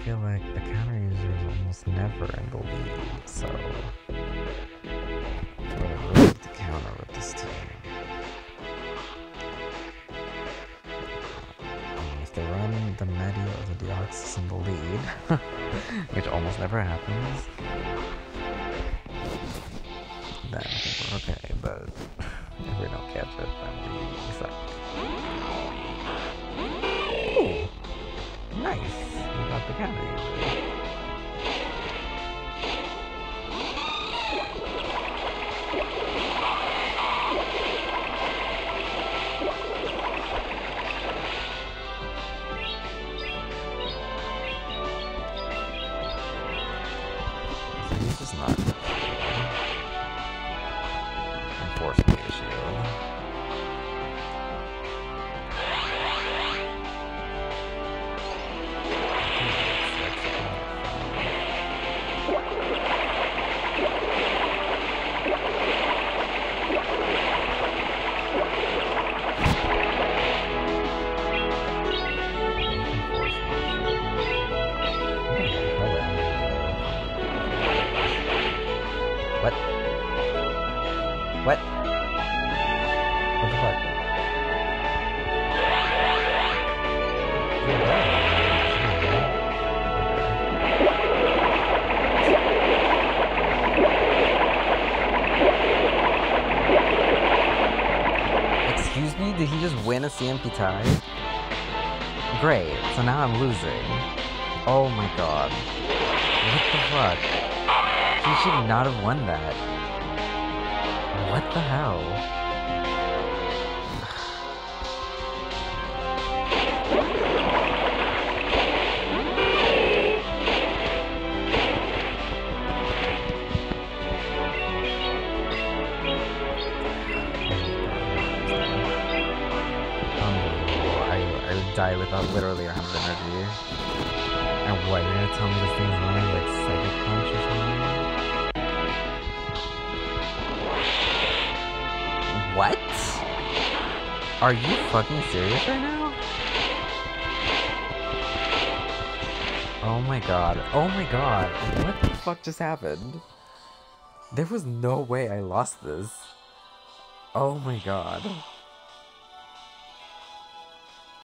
feel like the counter user is almost never in the lead, so I really like the counter with this team. If they run the Medi or the Deoxys in the lead, which almost never happens, then I think we're okay, but if we don't catch it, then we suck. Ooh, nice! We got the counter user. He's just not enforcement issue. What? What? What the fuck? Excuse me? Did he just win a CMP tie? Great, so now I'm losing. Oh my god. What the fuck? He should not have won that. What the hell? Unbelievable. I would die without literally 100 energy. And what, you're gonna tell me this thing's running like Psychic Punch or something? What? Are you fucking serious right now? Oh my god. Oh my god. What the fuck just happened? There was no way I lost this. Oh my god.